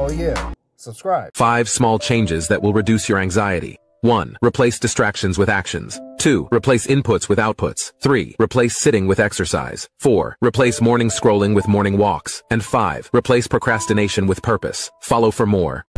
Oh yeah, subscribe. 5 small changes that will reduce your anxiety. 1. Replace distractions with actions. 2. Replace inputs with outputs. 3. Replace sitting with exercise. 4. Replace morning scrolling with morning walks. And 5. Replace procrastination with purpose. Follow for more.